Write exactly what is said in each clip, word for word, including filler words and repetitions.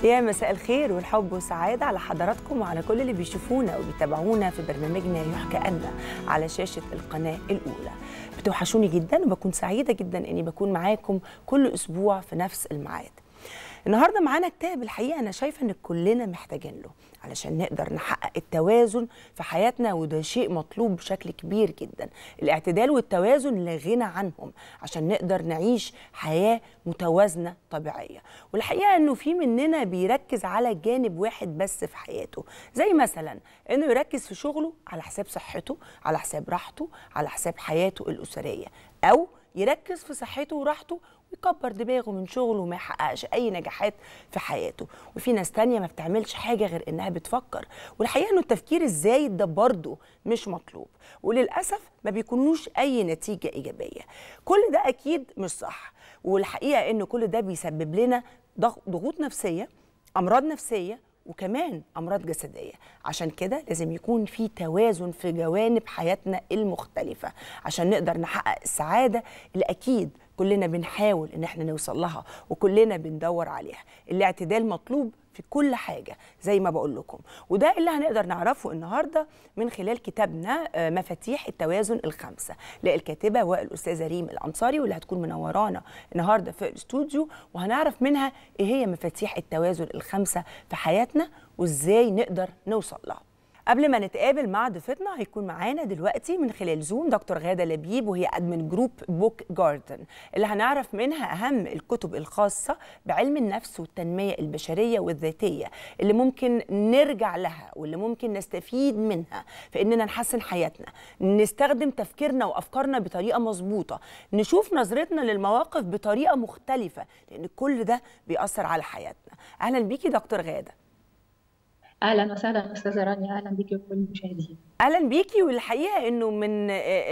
يا مساء الخير والحب والسعادة على حضراتكم وعلى كل اللي بيشوفونا وبيتابعونا في برنامجنا يحكى أن على شاشة القناة الأولى. بتوحشوني جدا وبكون سعيدة جدا أني بكون معاكم كل أسبوع في نفس الميعاد. النهارده معانا كتاب الحقيقه انا شايفه ان كلنا محتاجين له علشان نقدر نحقق التوازن في حياتنا، وده شيء مطلوب بشكل كبير جدا. الاعتدال والتوازن لا غنى عنهم عشان نقدر نعيش حياه متوازنه طبيعيه. والحقيقه انه في مننا بيركز على جانب واحد بس في حياته، زي مثلا انه يركز في شغله على حساب صحته، على حساب راحته، على حساب حياته الاسريه، او يركز في صحته وراحته ويكبر دماغه من شغله وما يحققش اي نجاحات في حياته. وفي ناس تانية ما بتعملش حاجه غير انها بتفكر، والحقيقه انه التفكير الزايد ده برضه مش مطلوب، وللاسف ما بيكونوش اي نتيجه ايجابيه. كل ده اكيد مش صح، والحقيقه انه كل ده بيسبب لنا ضغوط نفسيه، امراض نفسيه، وكمان امراض جسديه. عشان كده لازم يكون في توازن في جوانب حياتنا المختلفه عشان نقدر نحقق السعاده اللي اكيد كلنا بنحاول ان احنا نوصل لها وكلنا بندور عليها. الاعتدال مطلوب في كل حاجه زي ما بقول لكم، وده اللي هنقدر نعرفه النهارده من خلال كتابنا مفاتيح التوازن الخمسه للكاتبه والاستاذه ريم الانصاري، واللي هتكون منورانا النهارده في الاستوديو، وهنعرف منها ايه هي مفاتيح التوازن الخمسه في حياتنا وازاي نقدر نوصل لها. قبل ما نتقابل مع ضيفتنا هيكون معانا دلوقتي من خلال زوم دكتور غادة لبيب، وهي ادمن جروب بوك جاردن، اللي هنعرف منها اهم الكتب الخاصه بعلم النفس والتنميه البشريه والذاتيه اللي ممكن نرجع لها واللي ممكن نستفيد منها في اننا نحسن حياتنا، نستخدم تفكيرنا وافكارنا بطريقه مظبوطه، نشوف نظرتنا للمواقف بطريقه مختلفه، لان كل ده بيأثر على حياتنا. اهلا بيكي دكتور غادة. اهلا وسهلا استاذه رانيا، اهلا بيكي وكل المشاهدين. اهلا بيكي. والحقيقه انه من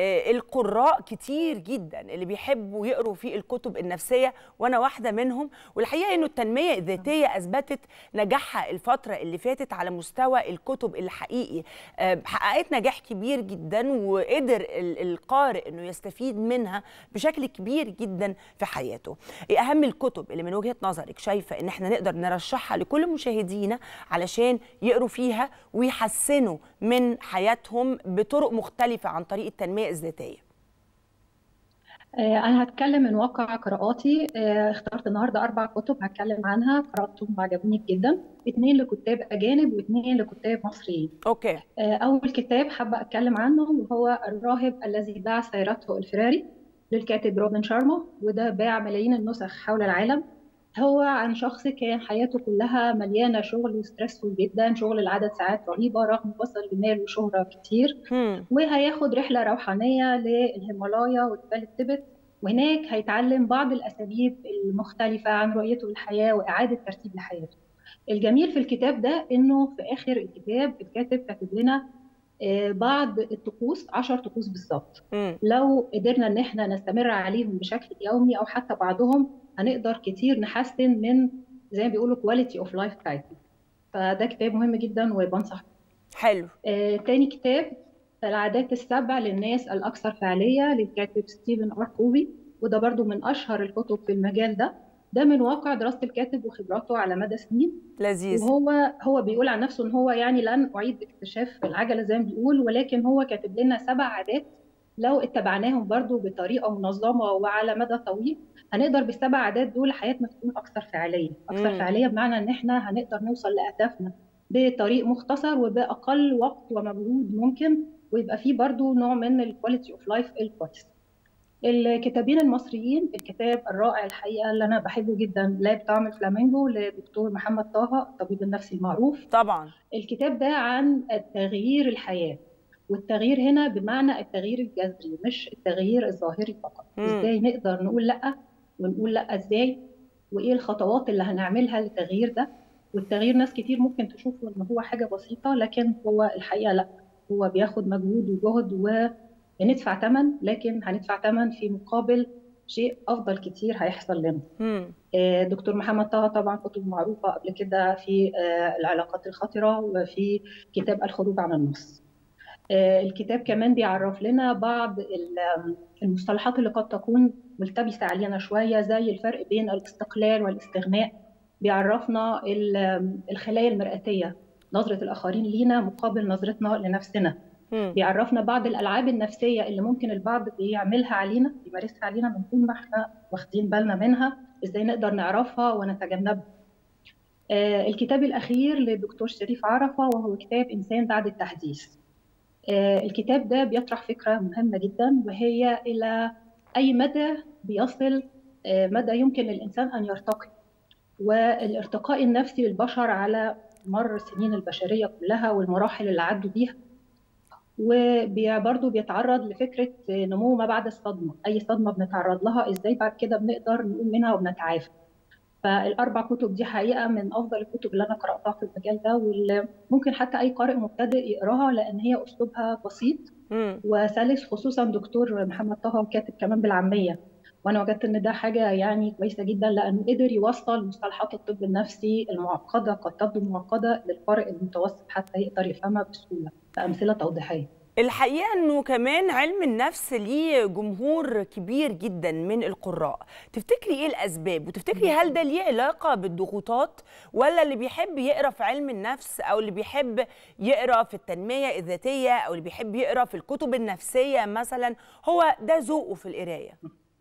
القراء كتير جدا اللي بيحبوا يقروا في الكتب النفسيه، وانا واحده منهم. والحقيقه انه التنميه الذاتيه اثبتت نجاحها الفتره اللي فاتت على مستوى الكتب اللي حقيقي حققت نجاح كبير جدا، وقدر القارئ انه يستفيد منها بشكل كبير جدا في حياته. ايه اهم الكتب اللي من وجهه نظرك شايفه ان احنا نقدر نرشحها لكل مشاهدينا علشان يقروا فيها ويحسنوا من حياتهم بطرق مختلفة عن طريق التنمية الذاتية؟ أنا هتكلم من واقع قراءاتي. اخترت النهاردة أربع كتب هتكلم عنها، قرأتهم وعجبوني جدا. اثنين لكتاب أجانب واثنين لكتاب مصريين. أوكي. أول كتاب حابة أتكلم عنه وهو الراهب الذي باع سيارته الفراري للكاتب روبن شارما، وده باع ملايين النسخ حول العالم. هو عن شخص كان حياته كلها مليانة شغل وستريسفول جدا، شغل لعدد ساعات رهيبة رغم وصل لمال وشهرة كتير. هم. وهياخد رحلة روحانية للهيمالايا وجبال التبت، وهناك هيتعلم بعض الأساليب المختلفة عن رؤيته للحياة وإعادة ترتيب لحياته. الجميل في الكتاب ده إنه في آخر الكتاب الكاتب كاتب لنا بعض الطقوس، عشر طقوس بالظبط. لو قدرنا إن احنا نستمر عليهم بشكل يومي أو حتى بعضهم هنقدر كتير نحسن من زي ما بيقولوا كواليتي اوف لايف بتاعتنا. فده كتاب مهم جدا وبنصح. حلو. آه، تاني كتاب العادات السبع للناس الأكثر فعالية للكاتب ستيفن ار كوفي، وده برضو من أشهر الكتب في المجال ده. ده من واقع دراسة الكاتب وخبراته على مدى سنين. لذيذ. وهو هو بيقول عن نفسه ان هو يعني لن اعيد اكتشاف العجله زي ما بيقول، ولكن هو كاتب لنا سبع عادات لو اتبعناهم برضو بطريقه منظمه وعلى مدى طويل هنقدر بالسبع عادات دول حياتنا تكون اكثر فعاليه. اكثر مم. فعاليه بمعنى ان احنا هنقدر نوصل لاهدافنا بطريق مختصر وباقل وقت ومجهود ممكن، ويبقى فيه برضو نوع من الكواليتي اوف لايف الكويس. الكتابين المصريين، الكتاب الرائع الحقيقه اللي انا بحبه جدا لا طعم الفلامينجو لدكتور محمد طه الطبيب النفسي المعروف. طبعا. الكتاب ده عن التغيير الحياه، والتغيير هنا بمعنى التغيير الجذري مش التغيير الظاهري فقط. مم. ازاي نقدر نقول لا، ونقول لا ازاي، وايه الخطوات اللي هنعملها للتغيير ده. والتغيير ناس كتير ممكن تشوفه ان هو حاجه بسيطه، لكن هو الحقيقه لا، هو بياخد مجهود وجهد وندفع ثمن، لكن هندفع ثمن في مقابل شيء افضل كتير هيحصل لنا. مم. دكتور محمد طه طبعا كتب معروفه قبل كده في العلاقات الخطره وفي كتاب الخروج عن النص. الكتاب كمان بيعرف لنا بعض المصطلحات اللي قد تكون ملتبسة علينا شوية، زي الفرق بين الاستقلال والاستغناء، بيعرفنا الخلايا المرئتية، نظرة الآخرين لينا مقابل نظرتنا لنفسنا. مم. بيعرفنا بعض الألعاب النفسية اللي ممكن البعض بيعملها علينا، بيمارسها علينا من دون ما احنا واخدين بالنا منها، ازاي نقدر نعرفها ونتجنبها. آه الكتاب الأخير للدكتور شريف عرفة وهو كتاب إنسان بعد التحديث. آه الكتاب ده بيطرح فكرة مهمة جدا، وهي إلى أي مدى بيصل آه مدى يمكن للإنسان أن يرتقي، والارتقاء النفسي للبشر على مر السنين البشرية كلها والمراحل اللي عدوا بيها. وبرضه بيتعرض لفكرة نمو ما بعد الصدمة، أي صدمة بنتعرض لها إزاي بعد كده بنقدر نقوم منها وبنتعافى. فالأربع كتب دي حقيقة من أفضل الكتب اللي أنا قرأتها في المجال ده، واللي ممكن حتى أي قارئ مبتدئ يقراها، لأن هي أسلوبها بسيط مم. وسلس، خصوصا دكتور محمد طه كاتب كمان بالعامية، وأنا وجدت إن ده حاجة يعني كويسة جدا، لأنه قدر يوصل مصطلحات الطب النفسي المعقدة قد تبدو معقدة للقارئ المتوسط حتى يقدر يفهمها بسهولة بأمثلة توضيحية. الحقيقة أنه كمان علم النفس ليه جمهور كبير جدا من القراء. تفتكري إيه الأسباب؟ وتفتكري هل ده ليه علاقة بالضغوطات، ولا اللي بيحب يقرأ في علم النفس أو اللي بيحب يقرأ في التنمية الذاتية أو اللي بيحب يقرأ في الكتب النفسية مثلا هو ده ذوقه في القراية؟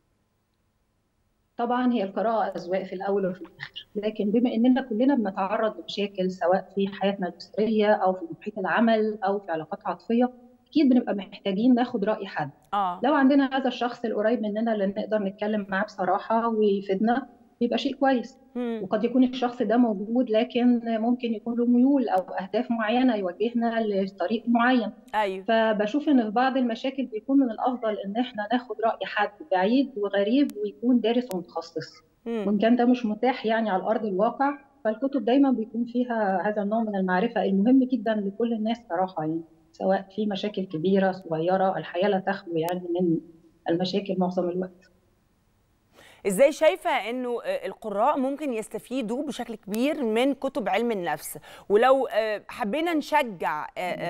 طبعا هي القراءة أذواق في الأول وفي الآخر، لكن بما إننا كلنا بنتعرض لمشاكل سواء في حياتنا الأسرية أو في محيط العمل أو في علاقات عاطفية، أكيد بنبقى محتاجين ناخد رأي حد. آه. لو عندنا هذا الشخص القريب مننا اللي نقدر نتكلم معاه بصراحة ويفيدنا، بيبقى شيء كويس. مم. وقد يكون الشخص ده موجود، لكن ممكن يكون له ميول أو أهداف معينة يوجهنا لطريق معين. أيوه. فبشوف إن في بعض المشاكل بيكون من الأفضل إن إحنا ناخد رأي حد بعيد وغريب ويكون دارس ومتخصص. مم. وإن كان ده مش متاح يعني على أرض الواقع، فالكتب دايما بيكون فيها هذا النوع من المعرفة المهم جدا لكل الناس صراحة، يعني سواء في مشاكل كبيرة صغيرة، الحياة لا تخلو يعني من المشاكل معظم الوقت. ازاي شايفه انه القراء ممكن يستفيدوا بشكل كبير من كتب علم النفس؟ ولو حبينا نشجع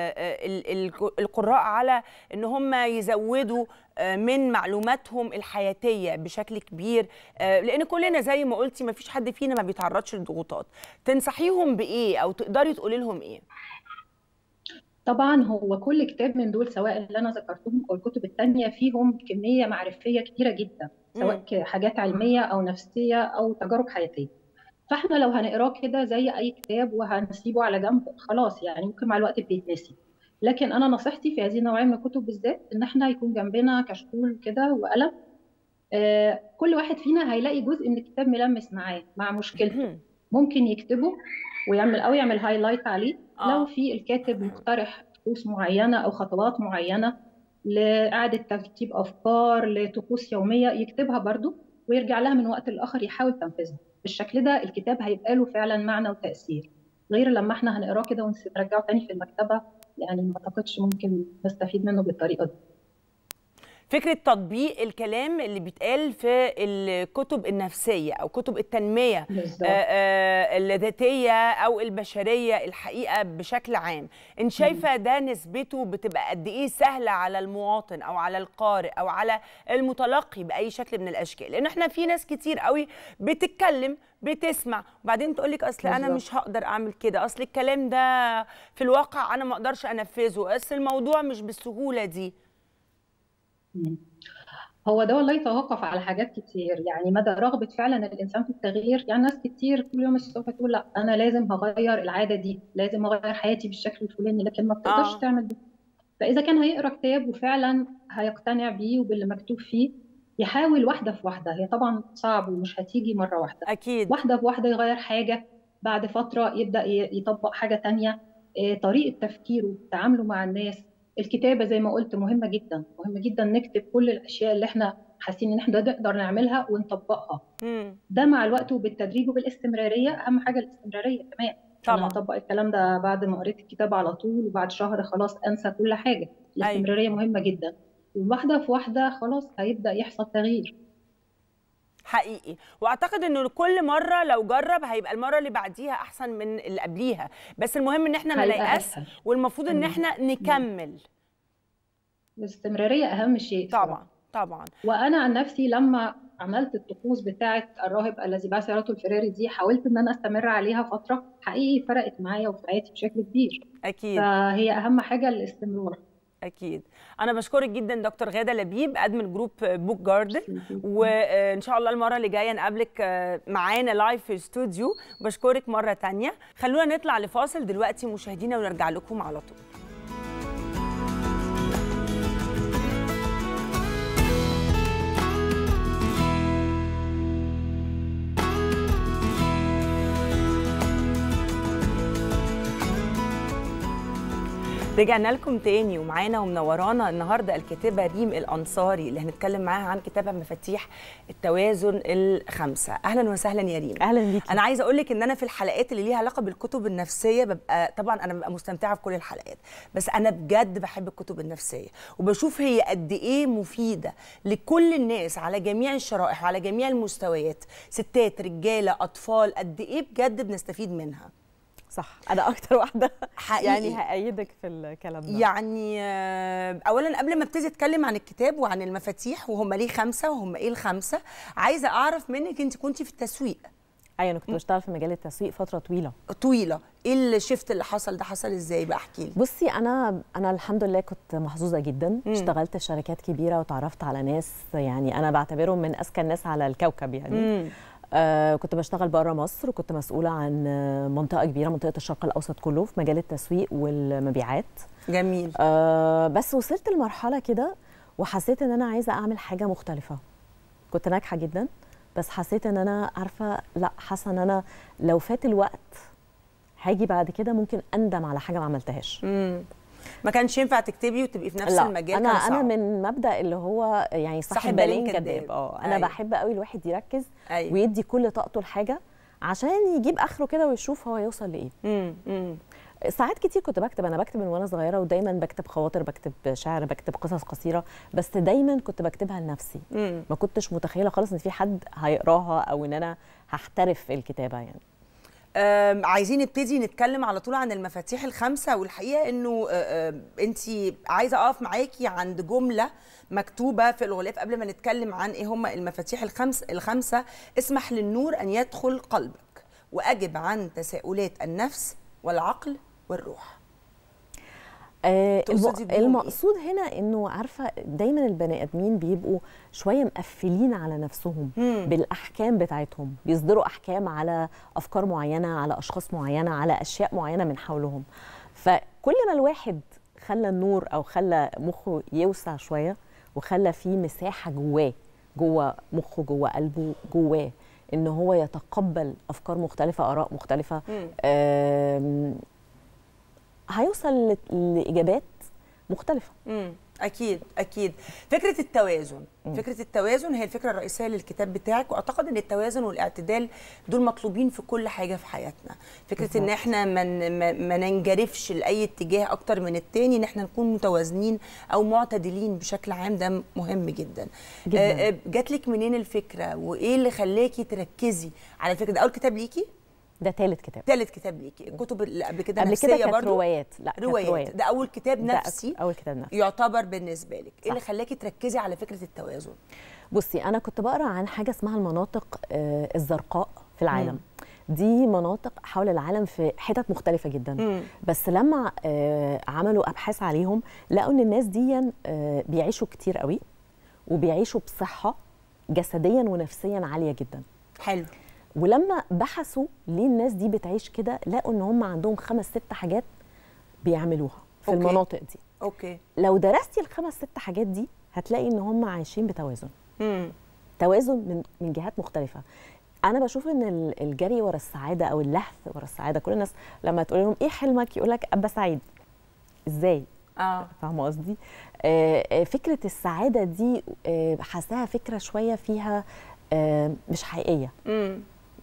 القراء على ان هم يزودوا من معلوماتهم الحياتيه بشكل كبير، لان كلنا زي ما قلتي ما فيش حد فينا ما بيتعرضش لضغوطات، تنصحيهم بايه او تقدري تقولي لهم ايه؟ طبعا هو كل كتاب من دول سواء اللي انا ذكرتهم او الكتب الثانيه فيهم كميه معرفيه كتيره جدا، سواء حاجات علميه او نفسيه او تجارب حياتيه. فاحنا لو هنقراه كده زي اي كتاب وهنسيبه على جنب خلاص، يعني ممكن مع الوقت بيتنسي. لكن انا نصيحتي في هذه النوعيه من الكتب بالذات ان احنا يكون جنبنا كشكول كده وقلم. آه كل واحد فينا هيلاقي جزء من الكتاب ملمس معاه مع مشكلته، ممكن يكتبه ويعمل او يعمل هايلايت عليه. آه. لو في الكاتب مقترح طقوس معينه او خطوات معينه لاعاده ترتيب افكار لطقوس يوميه، يكتبها برضو ويرجع لها من وقت لاخر يحاول تنفيذها. بالشكل ده الكتاب هيبقى له فعلا معنى وتاثير، غير لما احنا هنقراه كده ونرجعه تاني في المكتبه، يعني ما اعتقدش ممكن نستفيد منه بالطريقه دي. فكرة تطبيق الكلام اللي بيتقال في الكتب النفسية أو كتب التنمية الذاتية أو البشرية الحقيقة بشكل عام، إن شايفة ده نسبته بتبقى قد إيه سهلة على المواطن أو على القارئ أو على المتلقي بأي شكل من الأشكال؟ لأن إحنا في ناس كتير قوي بتتكلم بتسمع وبعدين تقولك أصل أنا مش هقدر أعمل كده، أصل الكلام ده في الواقع أنا ما أقدرش أنفذه، أصل الموضوع مش بالسهولة دي. هو ده والله يتوقف على حاجات كتير، يعني مدى رغبة فعلا الإنسان في التغيير. يعني ناس كتير كل يوم الصبح تقول لا أنا لازم هغير العادة دي، لازم أغير حياتي بالشكل الفلاني، لكن ما بتقدرش آه. تعمل ده. فإذا كان هيقرأ كتاب وفعلا هيقتنع بيه وباللي مكتوب فيه، يحاول واحدة في واحدة. هي طبعا صعب ومش هتيجي مرة واحدة، أكيد واحدة بواحدة يغير حاجة، بعد فترة يبدأ يطبق حاجة تانية. طريقة تفكيره، تعامله مع الناس، الكتابة زي ما قلت مهمة جدا، مهمة جدا نكتب كل الأشياء اللي احنا حاسين إن احنا نقدر نعملها ونطبقها. مم. ده مع الوقت وبالتدريج وبالاستمرارية، أهم حاجة الاستمرارية كمان. طبعا أنا هطبق الكلام ده بعد ما قريت الكتاب على طول وبعد شهر خلاص أنسى كل حاجة. الاستمرارية أيوة. مهمة جدا، وواحدة في واحدة خلاص هيبدأ يحصل تغيير حقيقي. واعتقد انه كل مره لو جرب هيبقى المره اللي بعديها احسن من اللي قبليها، بس المهم ان احنا ما نيأس، والمفروض ان احنا نكمل. الاستمراريه اهم شيء طبعا. طبعا. وانا عن نفسي لما عملت الطقوس بتاعه الراهب الذي بعث يراته الفراري دي، حاولت ان انا استمر عليها فتره، حقيقي فرقت معايا وفي حياتي بشكل كبير. اكيد فهي اهم حاجه الاستمرار. اكيد. انا بشكرك جدا دكتور غاده لبيب، ادمن جروب بوك جاردن، وان شاء الله المره اللي جايه نقابلك معانا لايف في الاستوديو. بشكرك مره تانية. خلونا نطلع لفاصل دلوقتي مشاهدينا ونرجع لكم على طول. رجعنا لكم تاني ومعانا ومنورانا النهارده الكاتبه ريم الانصاري اللي هنتكلم معاها عن كتابها مفاتيح التوازن الخمسه. اهلا وسهلا يا ريم. اهلا بيكي. انا عايزه اقول لك ان انا في الحلقات اللي ليها علاقه بالكتب النفسيه ببقى طبعا انا ببقى مستمتعه في كل الحلقات، بس انا بجد بحب الكتب النفسيه وبشوف هي قد ايه مفيده لكل الناس على جميع الشرائح وعلى جميع المستويات، ستات رجاله اطفال، قد ايه بجد بنستفيد منها. صح، انا اكتر واحده حقيقي. يعني هأيدك في الكلام ده. يعني اولا قبل ما ابتدي اتكلم عن الكتاب وعن المفاتيح وهم ليه خمسه وهم ايه الخمسه، عايزه اعرف منك انت كنتي في التسويق. ايوه انا كنت بشتغل في مجال التسويق فتره طويله طويله. ايه الشيفت اللي حصل ده؟ حصل ازاي بقى؟ احكي لي. بصي انا انا الحمد لله كنت محظوظه جدا. مم. اشتغلت في شركات كبيره وتعرفت على ناس يعني انا بعتبرهم من اذكى الناس على الكوكب يعني. مم. آه كنت بشتغل بره مصر وكنت مسؤوله عن منطقه كبيره، منطقه الشرق الاوسط كله في مجال التسويق والمبيعات. جميل. آه بس وصلت لمرحله كده وحسيت ان انا عايزه اعمل حاجه مختلفه. كنت ناجحه جدا بس حسيت ان انا عارفه لا، حاسه ان انا لو فات الوقت هاجي بعد كده ممكن اندم على حاجه ما عملتهاش. امم ما كانش ينفع تكتبي وتبقي في نفس لا المجال. انا كان صعب. انا من مبدا اللي هو يعني صاحب بالين كداب. اه انا أيوة. بحب قوي الواحد يركز أيوة. ويدي كل طاقته لحاجه عشان يجيب اخره كده ويشوف هو هيوصل لايه. امم ساعات كتير كنت بكتب، انا بكتب من وانا صغيره ودايما بكتب خواطر، بكتب شعر، بكتب قصص قصيره، بس دايما كنت بكتبها لنفسي. مم. ما كنتش متخيله خالص ان في حد هيقراها او ان انا هحترف في الكتابه يعني. عايزين نبتدي نتكلم على طول عن المفاتيح الخمسه، والحقيقه انه انت عايزه اقف معاكي عند جمله مكتوبه في الغلاف قبل ما نتكلم عن ايه هم المفاتيح الخمس الخمسه. اسمح للنور ان يدخل قلبك واجب عن تساؤلات النفس والعقل والروح. آه المقصود إيه؟ هنا انه عارفه دايما البني ادمين بيبقوا شويه مقفلين على نفسهم مم. بالاحكام بتاعتهم، بيصدروا احكام على افكار معينه، على اشخاص معينه، على اشياء معينه من حولهم. فكل ما الواحد خلى النور او خلى مخه يوسع شويه وخلى فيه مساحه جواه، جوه مخه، جوه قلبه، جواه ان هو يتقبل افكار مختلفه، اراء مختلفه، هيوصل لاجابات مختلفه. امم اكيد اكيد. فكره التوازن، مم. فكره التوازن هي الفكره الرئيسيه للكتاب بتاعك، واعتقد ان التوازن والاعتدال دول مطلوبين في كل حاجه في حياتنا. فكره بالضبط. ان احنا من ما ننجرفش لاي اتجاه اكتر من التاني، ان احنا نكون متوازنين او معتدلين بشكل عام، ده مهم جدا, جداً. جات لك منين الفكره وايه اللي خلاكي تركزي على الفكره ده؟ اول كتاب ليكي؟ ده ثالث كتاب. ثالث كتاب ليكي. الكتب اللي قبل كده قبل نفسيه كده برضه؟ روايات. لا روايات. روايات. ده اول كتاب نفسي. اول كتاب نفسي يعتبر بالنسبه لك. ايه اللي خلاكي تركزي على فكره التوازن؟ بصي انا كنت بقرا عن حاجه اسمها المناطق آه الزرقاء في العالم. مم. دي مناطق حول العالم في حتت مختلفه جدا. مم. بس لما آه عملوا ابحاث عليهم لقوا ان الناس دي آه بيعيشوا كتير قوي وبيعيشوا بصحه جسديا ونفسيا عاليه جدا. حلو. ولما بحثوا ليه الناس دي بتعيش كده لقوا ان هم عندهم خمس ست حاجات بيعملوها في أوكي. المناطق دي. اوكي. لو درستي الخمس ست حاجات دي هتلاقي ان هم عايشين بتوازن. امم توازن من من جهات مختلفه. انا بشوف ان الجري ورا السعاده او اللهث ورا السعاده، كل الناس لما تقول لهم ايه حلمك يقول لك ابقى سعيد. ازاي؟ اه فاهمه قصدي؟ آه فكره السعاده دي آه حاساها فكره شويه فيها آه مش حقيقيه. امم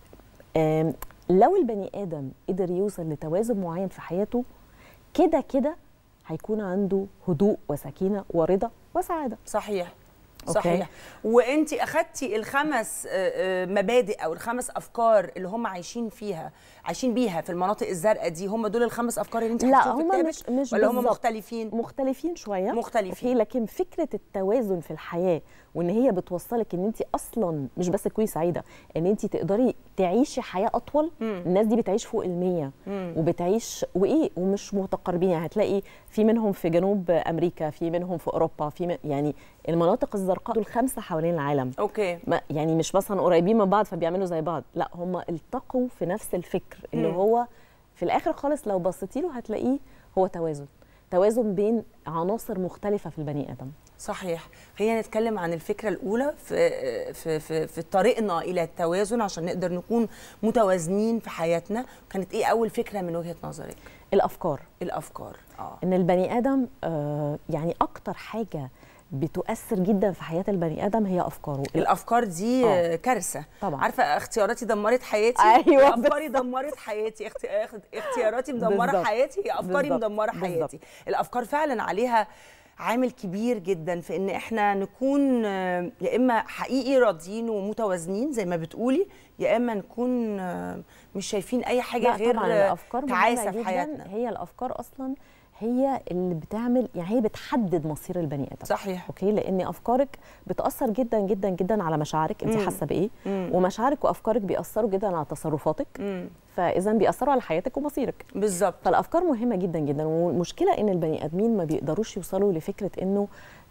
لو البني ادم قدر يوصل لتوازن معين في حياته كده كده هيكون عنده هدوء وسكينه ورضا وسعاده. صحيح. صحيح. وانت اخدتي الخمس مبادئ او الخمس افكار اللي هم عايشين فيها عايشين بيها في المناطق الزرقاء دي، هم دول الخمس افكار اللي انت حطيتيهم في كتابك؟ مش مش ولا هم مختلفين؟ مختلفين شويه، مختلفين أوكي. لكن فكره التوازن في الحياه وان هي بتوصلك ان انت اصلا مش بس تكوني سعيده، ان انت تقدري تعيشي حياه اطول. مم. الناس دي بتعيش فوق المية وبتعيش وايه ومش متقاربين، يعني هتلاقي في منهم في جنوب امريكا، في منهم في اوروبا، في من يعني المناطق الزرقاء دول خمسه حوالين العالم. اوكي. ما يعني مش مثلا قريبين من بعض فبيعملوا زي بعض، لا هم التقوا في نفس الفكر اللي مم. هو في الاخر خالص لو بصيتي له هتلاقيه هو توازن، توازن بين عناصر مختلفه في البني ادم. صحيح. خلينا نتكلم عن الفكره الاولى في في في, في طريقنا الى التوازن عشان نقدر نكون متوازنين في حياتنا. كانت ايه اول فكره من وجهه نظرك؟ الافكار. الافكار اه ان البني ادم آه يعني اكتر حاجه بتؤثر جدا في حياه البني ادم هي افكاره. الافكار دي أوه. كارثه طبعا. عارفه اختياراتي دمرت حياتي، أيوة افكاري دمرت حياتي، اختياراتي مدمره بالزبط. حياتي، افكاري بالزبط. مدمره حياتي بالزبط. الافكار فعلا عليها عامل كبير جدا في ان احنا نكون يا اما حقيقي راضيين ومتوازنين زي ما بتقولي، يا اما نكون مش شايفين اي حاجه غير تعاسه في حياتنا. هي الافكار اصلا هي اللي بتعمل، يعني هي بتحدد مصير البني ادم. صحيح. اوكي، لان افكارك بتاثر جدا جدا جدا على مشاعرك، انت حاسه بايه، ومشاعرك وافكارك بيأثروا جدا على تصرفاتك، مم. فاذا بيأثروا على حياتك ومصيرك. بالظبط. فالافكار مهمه جدا جدا، والمشكله ان البني ادمين ما بيقدروش يوصلوا لفكره انه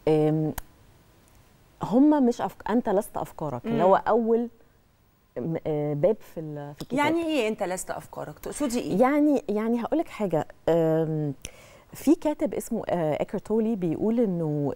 هم مش أفك... انت لست افكارك، اللي هو اول باب في في الكتاب. يعني ايه انت لست افكارك؟ تقصدي ايه؟ يعني يعني هقول لك حاجه، في كاتب اسمه إيكارت تولي بيقول انه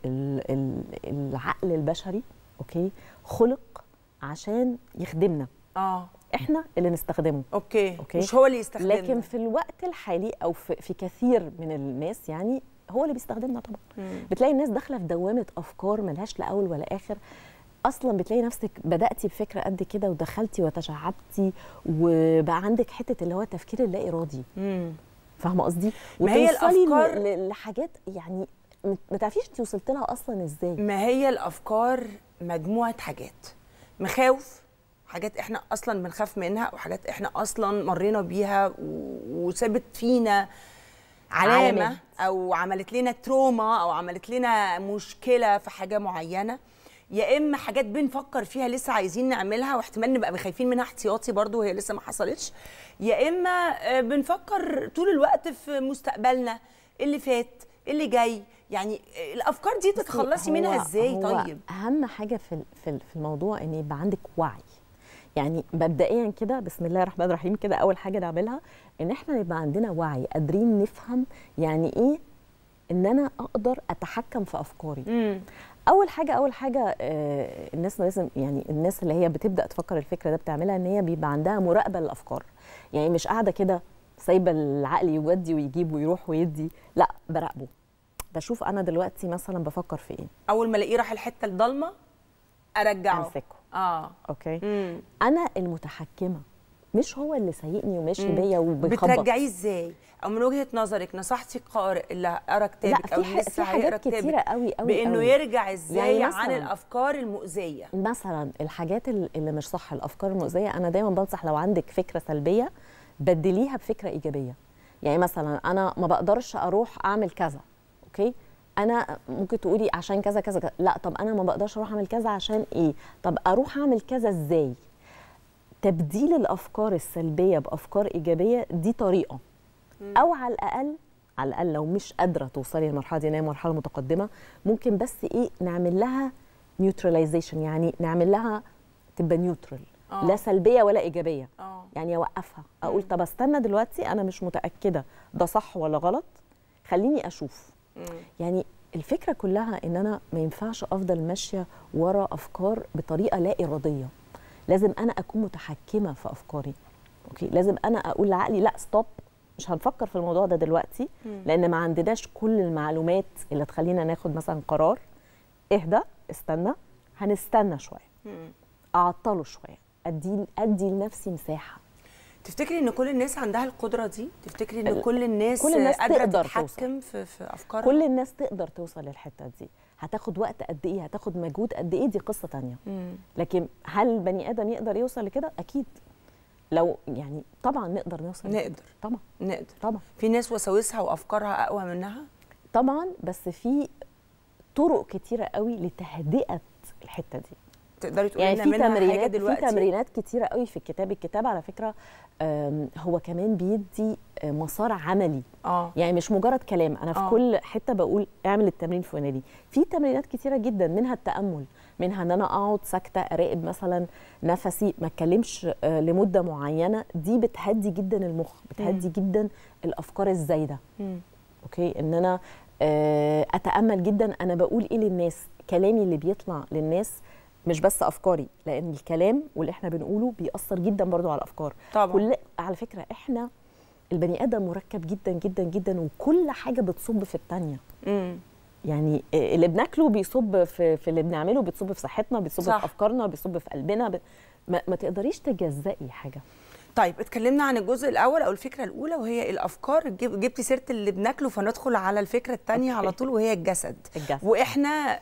العقل البشري اوكي خلق عشان يخدمنا، اه احنا اللي نستخدمه. اوكي, أوكي. مش هو اللي يستخدمنا. لكن في الوقت الحالي او في, في كثير من الناس يعني هو اللي بيستخدمنا طبعا. مم. بتلاقي الناس داخله في دوامه افكار ملهاش لا اول ولا اخر، اصلا بتلاقي نفسك بداتي بفكره قد كده ودخلتي وتشعبتي وبقى عندك حته اللي هو التفكير اللا ارادي. امم فاهمه قصدي؟ ما هي الافكار لحاجات يعني ما تعرفيش انت وصلت لها اصلا ازاي. ما هي الافكار مجموعه حاجات، مخاوف، حاجات احنا اصلا بنخاف منها وحاجات احنا اصلا مرينا بيها وسابت فينا علامه عالمت. او عملت لنا تروما او عملت لنا مشكله في حاجه معينه، يا اما حاجات بنفكر فيها لسه عايزين نعملها واحتمال نبقى خايفين منها احتياطي برضو وهي لسه ما حصلتش، يا اما بنفكر طول الوقت في مستقبلنا اللي فات اللي جاي. يعني الافكار دي تتخلصي منها ازاي؟ هو طيب اهم حاجه في في الموضوع ان يبقى عندك وعي. يعني مبدئيا كده بسم الله الرحمن الرحيم كده اول حاجه نعملها ان احنا يبقى عندنا وعي، قادرين نفهم يعني ايه ان انا اقدر اتحكم في افكاري. مم. اول حاجه اول حاجه آه الناس لازم، يعني الناس اللي هي بتبدا تفكر الفكره ده بتعملها ان هي بيبقى عندها مراقبه للافكار، يعني مش قاعده كده سايبه العقل يودي ويجيب ويروح ويدي، لا براقبه، بشوف انا دلوقتي مثلا بفكر في ايه، اول ما الاقيه راح الحته الضلمه ارجعه امسكه. اه اوكي. مم. انا المتحكمه مش هو اللي سايقني وماشي بيا وبيخبط. بترجعيه ازاي؟ او من وجهه نظرك نصحتي القارئ اللي قرا كتابك او اللي لسه هيقرا كتابك قوي قوي بانه قوي. يرجع ازاي يعني عن الافكار المؤذيه؟ مثلا الحاجات اللي مش صح، الافكار المؤذيه، انا دايما بنصح لو عندك فكره سلبيه بدليها بفكره ايجابيه. يعني مثلا انا ما بقدرش اروح اعمل كذا، اوكي، انا ممكن تقولي عشان كذا كذا كذا، لا طب انا ما بقدرش اروح اعمل كذا عشان ايه؟ طب اروح اعمل كذا ازاي؟ تبديل الافكار السلبيه بافكار ايجابيه دي طريقه، او على الاقل على الاقل لو مش قادره توصلي للمرحله دي، ان هي مرحله متقدمه، ممكن بس ايه نعمل لها نيوتراليزيشن، يعني نعمل لها تبقى نيوترال، لا سلبيه ولا ايجابيه. أوه. يعني اوقفها، اقول طب استنى دلوقتي انا مش متاكده ده صح ولا غلط، خليني اشوف. مم. يعني الفكره كلها ان انا ما ينفعش افضل ماشيه ورا افكار بطريقه لا اراديه، لازم انا اكون متحكمه في افكاري. اوكي، لازم انا اقول لعقلي لا ستوب، مش هنفكر في الموضوع ده دلوقتي، مم. لان ما عندناش كل المعلومات اللي تخلينا ناخد مثلا قرار. اهدى، استنى، هنستنى شويه، مم. اعطله شويه، ادي ادي لنفسي مساحه. تفتكري ان كل الناس عندها القدره دي؟ تفتكري ان كل الناس, كل الناس قادره تتحكم في, في افكارها؟ كل الناس تقدر توصل للحته دي. هتاخد وقت قد ايه، هتاخد مجهود قد ايه، دي قصه تانية. مم. لكن هل البني ادم يقدر يوصل لكده؟ اكيد. لو يعني طبعا نقدر نوصل نقدر لكده. طبعا نقدر طبعا. في ناس وساوسها وافكارها اقوى منها طبعا، بس في طرق كتيره قوي لتهدئه الحته دي. تقدري تقولي يعني لنا منها تمرينات حاجه دلوقتي؟ في تمرينات كتيره قوي في الكتاب. الكتاب على فكره هو كمان بيدي مسار عملي. اه يعني مش مجرد كلام. انا في أوه. كل حته بقول اعمل التمرين الفلاني. في تمرينات كتيره جدا، منها التامل، منها ان انا اقعد ساكته اراقب مثلا نفسي، ما اتكلمش لمده معينه. دي بتهدي جدا المخ، بتهدي م. جدا الافكار الزايده. م. اوكي، ان انا اتامل جدا انا بقول ايه للناس، كلامي اللي بيطلع للناس مش بس افكاري، لان الكلام واللي احنا بنقوله بيأثر جدا برضو على الافكار طبعا. كل على فكره احنا البني ادم مركب جدا جدا جدا، وكل حاجه بتصب في الثانيه. يعني اللي بناكله بيصب في, في اللي بنعمله، بتصب في صحتنا، بيصب صح. في افكارنا، بيصب في قلبنا. ب... ما, ما تقدريش تجزئي حاجه. طيب اتكلمنا عن الجزء الاول او الفكره الاولى وهي الافكار، جبتي سيره اللي بناكله، فندخل على الفكره الثانيه على طول وهي الجسد. الجسد. واحنا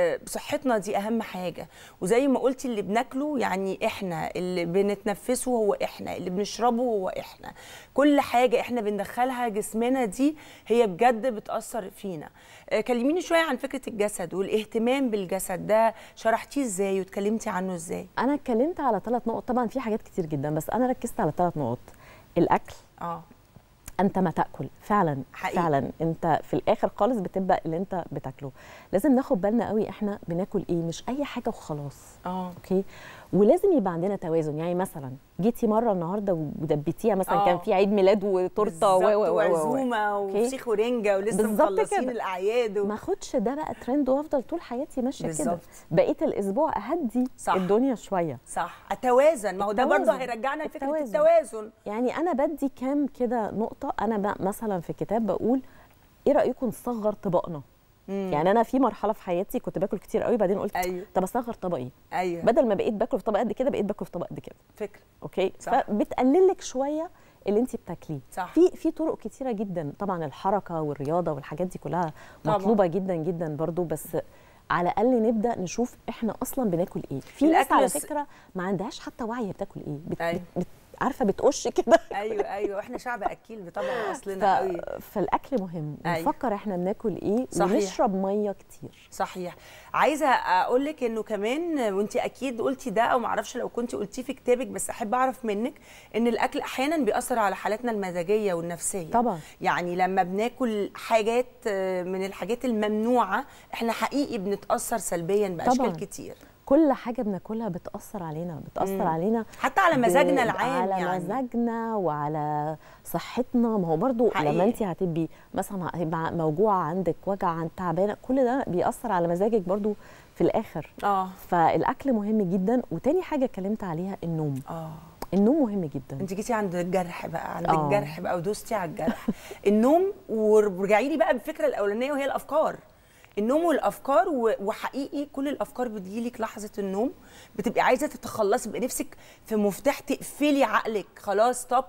صحتنا دي اهم حاجه، وزي ما قلتي اللي بناكله يعني احنا، اللي بنتنفسه هو احنا، اللي بنشربه هو احنا، كل حاجه احنا بندخلها جسمنا دي هي بجد بتاثر فينا. كلميني شويه عن فكره الجسد والاهتمام بالجسد ده، شرحتيه ازاي واتكلمتي عنه ازاي؟ انا اتكلمت على ثلاث نقط، طبعا في حاجات كتير جدا بس انا ركزت على ثلاث نقط. الاكل، اه انت ما تاكل فعلا حقيقي. فعلا انت في الاخر خالص بتبقى اللي انت بتاكله. لازم ناخد بالنا قوي احنا بناكل ايه، مش اي حاجه وخلاص. اه اوكي، ولازم يبقى عندنا توازن. يعني مثلا جيتي مره النهارده ودبتيها مثلا أوه. كان في عيد ميلاد وتورته وعزومه وفسيخ ورنجه ولسه مخلصين الاعياد و... ما اخدش ده بقى ترند وافضل طول حياتي ماشيه كده. بقيه الاسبوع اهدي صح. الدنيا شويه صح، اتوازن. ما هو ده برضه هيرجعنا لفكره التوازن. التوازن يعني انا بدي كام كده نقطه. انا مثلا في الكتاب بقول ايه رايكم نصغر طبقنا. مم. يعني انا في مرحله في حياتي كنت باكل كتير قوي، بعدين قلت أيوه. طب اصغر طبقي. ايوه، بدل ما بقيت باكل في طبق قد كده بقيت باكل في طبق قد كده. فكره اوكي صح. فبتقلل لك شويه اللي انت بتاكليه. في في طرق كتيره جدا طبعا، الحركه والرياضه والحاجات دي كلها طبعا. مطلوبه جدا جدا برضو، بس على الاقل نبدا نشوف احنا اصلا بناكل ايه. في ناس على فكره ما عندهاش حتى وعي بتاكل ايه. بت أيوه. بت عارفه بتقش كده. ايوه ايوه، احنا شعب اكيل بطبع اصلنا قوي. فالاكل مهم، أيوة. نفكر احنا بناكل ايه صحيح. ونشرب ميه كتير. صحيح. عايزه اقول لك انه كمان، وانت اكيد قلتي ده او ما اعرفش لو كنت قلتيه في كتابك، بس احب اعرف منك ان الاكل احيانا بيأثر على حالاتنا المزاجيه والنفسيه. طبعا. يعني لما بناكل حاجات من الحاجات الممنوعه احنا حقيقي بنتأثر سلبيا باشكال طبعا. كتير. كل حاجه بناكلها بتاثر علينا، بتاثر مم. علينا حتى على مزاجنا العام، على يعني. مزاجنا وعلى صحتنا. ما هو برضو حقيقي. لما انت هتبقي مثلا هيبقى موجوعه، عندك وجع، عن تعبانه، كل ده بيأثر على مزاجك برضو في الاخر. اه فالاكل مهم جدا. وتاني حاجه اتكلمت عليها النوم. اه النوم مهم جدا. انت جيتي عند الجرح بقى، عند أوه. الجرح بقى ودوستي على الجرح. النوم، ورجعي لي بقى بالفكره الاولانيه وهي الافكار. النوم والافكار، وحقيقي كل الافكار بتجيلك لحظه النوم بتبقي عايزه تتخلصي، بيبقى نفسك في مفتاح تقفلي عقلك، خلاص ستوب.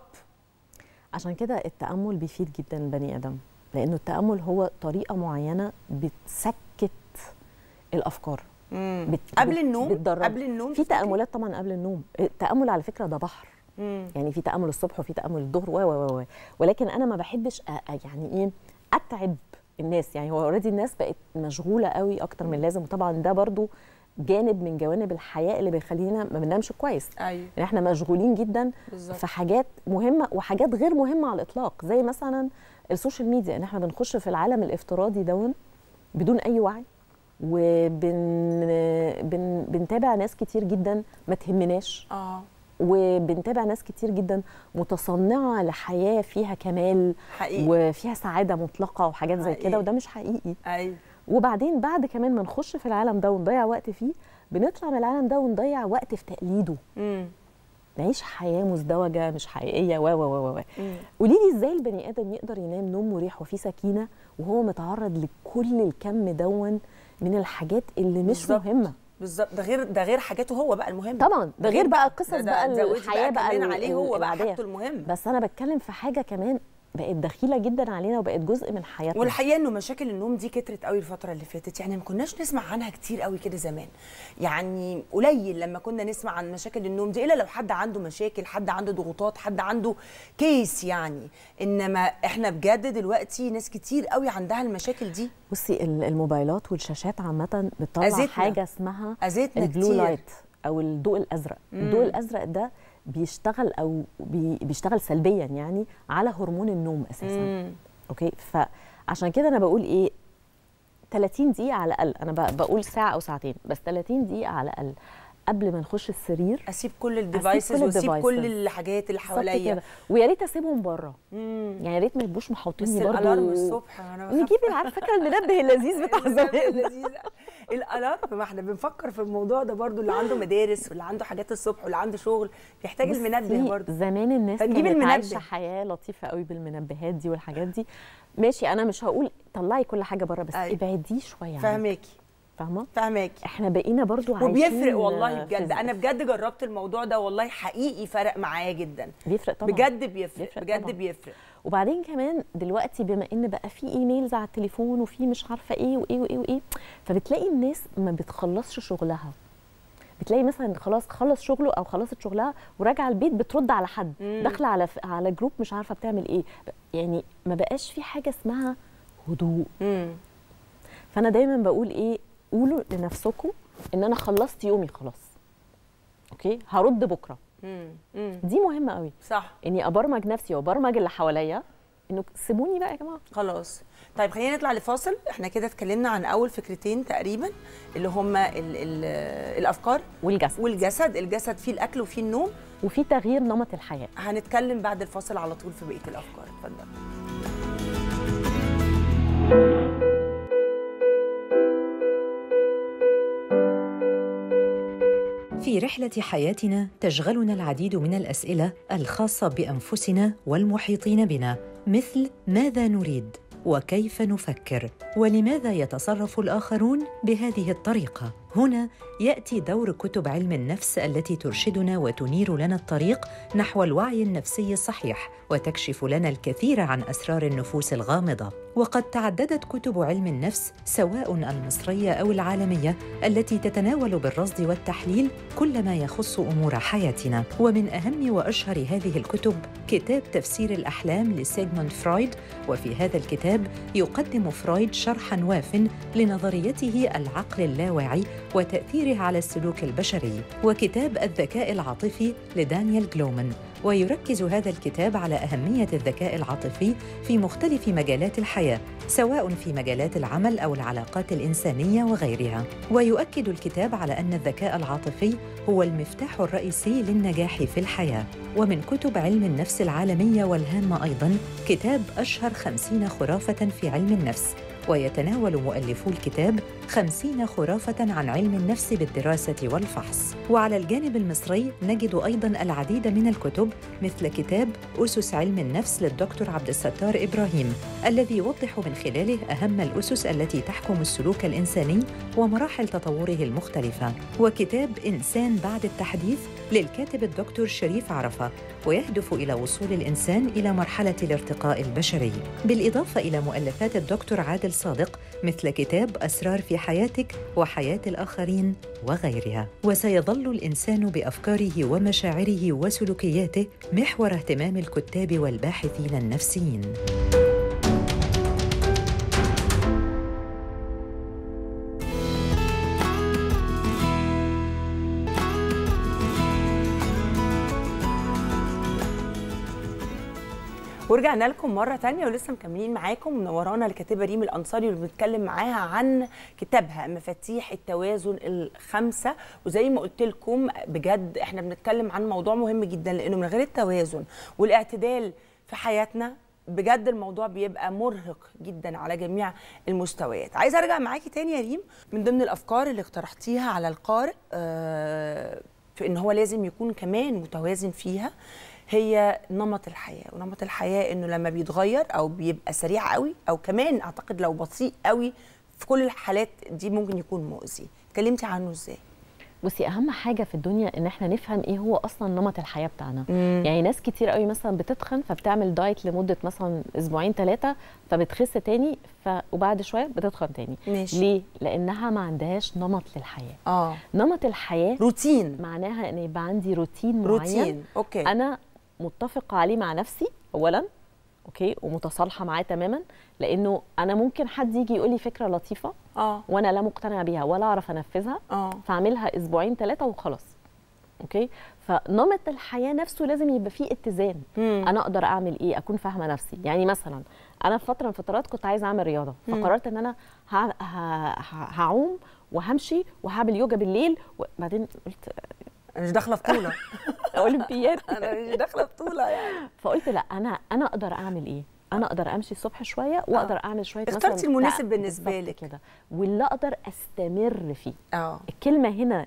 عشان كده التامل بيفيد جدا البني ادم، لانه التامل هو طريقه معينه بتسكت الافكار. مم. بت... قبل النوم بتدرب. قبل النوم في تاملات طبعا قبل النوم. التامل على فكره ده بحر. مم. يعني في تامل الصبح وفي تامل الظهر و و و ولكن انا ما بحبش أ... يعني ايه اتعب الناس. يعني هو اوريدي الناس بقت مشغوله قوي اكتر من اللازم، وطبعا ده برضو جانب من جوانب الحياه اللي بيخلينا ما بننامش كويس. ايوه، يعني احنا مشغولين جدا بالزبط. في حاجات مهمه وحاجات غير مهمه على الاطلاق، زي مثلا السوشيال ميديا، ان احنا بنخش في العالم الافتراضي دون بدون اي وعي، وبن بن بنتابع ناس كتير جدا ما تهمناش. اه وبنتابع ناس كتير جدا متصنعه لحياه فيها كمال حقيقي. وفيها سعاده مطلقه وحاجات زي كده، وده مش حقيقي. ايوه. وبعدين بعد كمان ما نخش في العالم ده ونضيع وقت فيه، بنطلع من العالم ده ونضيع وقت في تقليده. امم نعيش حياه مزدوجه مش حقيقيه. و و و قولي لي ازاي البني ادم يقدر ينام نوم مريح وفيه سكينه وهو متعرض لكل الكم دون من الحاجات اللي مش بالزبط. مهمه. بالظبط. ده غير ده غير حاجاته هو بقى المهم طبعا، ده غير بقى قصص بقى بقى الحياه بقى عليه هو بقى حاجته المهم. بس انا بتكلم في حاجه كمان بقت دخيله جدا علينا وبقت جزء من حياتنا. والحقيقه انه مشاكل النوم دي كترت قوي الفتره اللي فاتت، يعني ما كناش نسمع عنها كتير قوي كده زمان، يعني قليل لما كنا نسمع عن مشاكل النوم دي الا لو حد عنده مشاكل، حد عنده ضغوطات، حد عنده كيس يعني. انما احنا بجد دلوقتي ناس كتير قوي عندها المشاكل دي. بصي الموبايلات والشاشات عامه بتطلع أزيتنا. حاجه اسمها البلو لايت او الضوء الازرق. مم. الضوء الازرق ده بيشتغل او بي بيشتغل سلبيا يعني على هرمون النوم اساسا. مم. اوكي، فعشان كده انا بقول ايه، ثلاثين دقيقه على الاقل، انا بقول ساعه او ساعتين، بس ثلاثين دقيقه على الاقل قبل ما نخش السرير اسيب كل الديفايسز واسيب كل الحاجات اللي حواليا، ويا ريت اسيبهم بره. يعني يا ريت ما يبقوش محوطيني برضه. الالارم الصبح انا نجيب عارفه فاكره المنبه اللذيذ بتاع زمان. الالارم، ما احنا بنفكر في الموضوع ده برضو، اللي عنده مدارس واللي عنده حاجات الصبح واللي عنده شغل بيحتاج المنبه برضو. زمان الناس كانت عايشه حياه لطيفه قوي بالمنبهات دي والحاجات دي. ماشي، انا مش هقول طلعي كل حاجه بره، بس أيوة. ابعديه شويه. فاهماكي فاهمه فاهماكي. احنا بقينا برضو عايشين وبيفرق والله بجد. انا بجد جربت الموضوع ده والله حقيقي فرق معايا جدا. بيفرق طبعا، بجد بيفرق, بيفرق بجد طبعًا. بيفرق. وبعدين كمان دلوقتي بما ان بقى في ايميلز على التليفون وفي مش عارفه ايه وايه وايه وايه، فبتلاقي الناس ما بتخلصش شغلها. بتلاقي مثلا خلاص خلص شغله او خلصت شغلها وراجعه البيت بترد على حد، داخله على على جروب مش عارفه بتعمل ايه. يعني ما بقاش في حاجه اسمها هدوء. مم. فانا دايما بقول ايه، قولوا لنفسكم ان انا خلصت يومي خلاص، اوكي، هرد بكره. مم. مم. دي مهمه قوي، صح، اني ابرمج نفسي وابرمج اللي حواليا انه سيبوني بقى يا جماعه خلاص. طيب خلينا نطلع لفاصل. احنا كده اتكلمنا عن اول فكرتين تقريبا اللي هما ال ال الافكار والجسد. والجسد الجسد فيه الاكل وفيه النوم وفي تغيير نمط الحياه. هنتكلم بعد الفاصل على طول في بقيه الافكار. اتفضل. في رحلة حياتنا تشغلنا العديد من الأسئلة الخاصة بأنفسنا والمحيطين بنا، مثل ماذا نريد؟ وكيف نفكر؟ ولماذا يتصرف الآخرون بهذه الطريقة؟ هنا يأتي دور كتب علم النفس التي ترشدنا وتنير لنا الطريق نحو الوعي النفسي الصحيح، وتكشف لنا الكثير عن أسرار النفوس الغامضة. وقد تعددت كتب علم النفس سواء المصرية أو العالمية التي تتناول بالرصد والتحليل كل ما يخص أمور حياتنا. ومن أهم وأشهر هذه الكتب كتاب تفسير الأحلام لسيغموند فرويد، وفي هذا الكتاب يقدم فرويد شرحاً واف لنظريته العقل اللاواعي وتأثيره على السلوك البشري. وكتاب الذكاء العاطفي لدانيال جلومان، ويركز هذا الكتاب على أهمية الذكاء العاطفي في مختلف مجالات الحياة، سواء في مجالات العمل أو العلاقات الإنسانية وغيرها. ويؤكد الكتاب على أن الذكاء العاطفي هو المفتاح الرئيسي للنجاح في الحياة. ومن كتب علم النفس العالمية والهامة أيضاً كتاب أشهر خمسين خرافة في علم النفس، ويتناول مؤلفو الكتاب خمسين خرافة عن علم النفس بالدراسة والفحص. وعلى الجانب المصري نجد أيضاً العديد من الكتب مثل كتاب أسس علم النفس للدكتور عبد الستار إبراهيم، الذي يوضح من خلاله أهم الأسس التي تحكم السلوك الإنساني ومراحل تطوره المختلفة. وكتاب إنسان بعد التحديث للكاتب الدكتور شريف عرفة، ويهدف إلى وصول الإنسان إلى مرحلة الارتقاء البشري. بالإضافة إلى مؤلفات الدكتور عادل صادق مثل كتاب أسرار في حياتك وحياة الآخرين وغيرها. وسيظل الإنسان بأفكاره ومشاعره وسلوكياته محور اهتمام الكتاب والباحثين النفسيين. ورجعنا لكم مرة تانية ولسه مكملين معاكم. منورانا الكاتبة ريم الأنصاري اللي بنتكلم معاها عن كتابها مفاتيح التوازن الخمسة. وزي ما قلت لكم بجد احنا بنتكلم عن موضوع مهم جدا، لأنه من غير التوازن والاعتدال في حياتنا بجد الموضوع بيبقى مرهق جدا على جميع المستويات. عايزة أرجع معاكي تاني يا ريم، من ضمن الأفكار اللي اقترحتيها على القارئ آه في إن هو لازم يكون كمان متوازن فيها هي نمط الحياة. ونمط الحياة إنه لما بيتغير أو بيبقى سريع قوي أو كمان أعتقد لو بطيء قوي في كل الحالات دي ممكن يكون مؤذي، اتكلمتي عنه ازاي؟ بصي، اهم حاجه في الدنيا ان احنا نفهم ايه هو اصلا نمط الحياه بتاعنا. مم. يعني ناس كتير قوي مثلا بتتخن فبتعمل دايت لمده مثلا اسبوعين ثلاثه فبتخس تاني ف... وبعد شويه بتتخن تاني. ماشي. ليه؟ لانها ما عندهاش نمط للحياه. اه نمط الحياه روتين، معناها ان يبقى عندي روتين معين، روتين اوكي انا متفقه عليه مع نفسي اولا، اوكي، ومتصالحه معاه تماما، لانه انا ممكن حد يجي يقول لي فكره لطيفه اه وانا لا مقتنعه بيها ولا اعرف انفذها، اه فاعملها اسبوعين ثلاثه وخلاص. اوكي، فنمط الحياه نفسه لازم يبقى فيه اتزان. مم. انا اقدر اعمل ايه، اكون فاهمه نفسي. يعني مثلا انا في فتره من فترات كنت عايزه اعمل رياضه، فقررت ان انا هعوم وهمشي وهعمل يوجا بالليل، وبعدين قلت انا مش داخله في طوله اولمبياد انا مش داخله في طوله يعني. فقلت لا، انا انا اقدر اعمل ايه؟ انا اقدر امشي الصبح شويه واقدر اعمل شويه مثلا اخترتي المناسب بالنسبه لك كده، واللي اقدر استمر فيه. اه الكلمه هنا